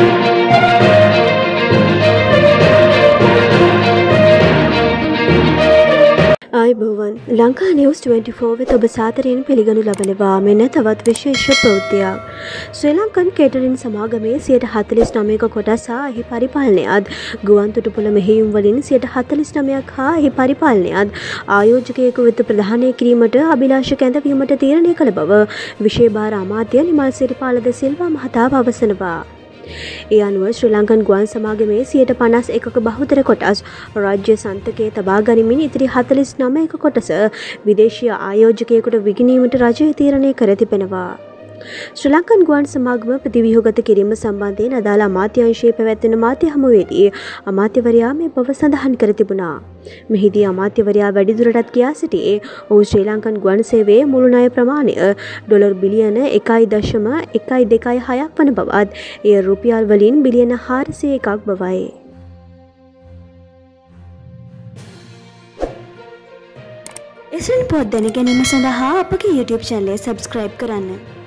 ආයුබෝවන් ලංකා නිවුස් 24 වෙත ඔබ සාදරයෙන් පිළිගනු ලබනවා. මෙන්න තවත් විශේෂ ප්‍රවෘත්තියක්. ශ්‍රී ලංකන් කේටරින් සමාගමේ 49% කොටස හා එහි පරිපාලනයත් ගුවන් තොටුපොළ මෙහෙයුම් වලින් 49% හා එහි පරිපාලනයත් ආයෝජකයෙකු වෙත ප්‍රදානය කිරීමට අභිලාෂ කැඳවීමට තීරණය කළ බව විශේෂ භාර අමාත්‍ය නිමල් සිරිපාල ද සිල්වා මහතා පවසනවා. ඒ අනුව ශ්‍රී ලංකන් ගුවන් සමාගමේ 51% බහුතර කොටස් රාජ්‍ය සන්තකයේ තබා ගනිමින් ඉතිරි 49% කොටස විදේශීය ආයෝජකයෙකුට විකිණීමට රජය තීරණය කර තිබෙනවා. ශ්‍රී ලංකන් ගුවන් සමාගම ප්‍රතිව්‍යුහගත කිරීම සම්බන්ධයෙන් අදාළ අමාත්‍යාංශයේ පැවැත්වෙන මාධ්‍ය හමුවේදී අමාත්‍යවරයා මේ බව සඳහන් කර තිබුණා. මෙහිදී අමාත්‍යවරයා වැඩිදුරටත් කියා සිටියේ ඔහු ශ්‍රී ලංකන් ගුවන් සේවයේ මුළු ණය ප්‍රමාණය ඩොලර් බිලියන 1.126ක් වන බවත් එය රුපියල් වලින් බිලියන 401ක් බවයි. එසේම පොත් දැන ගැනීම සඳහා අපගේ YouTube channel එක subscribe කරන්න.